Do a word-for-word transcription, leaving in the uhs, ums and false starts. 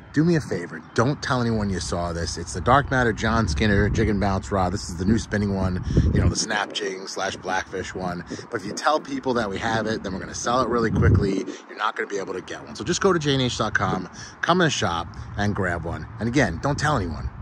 do me a favor. Don't tell anyone you saw this. It's the Dark Matter John Skinner Jig and Bounce rod. This is the new spinning one, you know, the snap jigging slash blackfish one. But if you tell people that we have it, then we're going to sell it really quickly. You're not going to be able to get one. So just go to J N H dot com, come in the shop, and grab one. And again, don't tell anyone.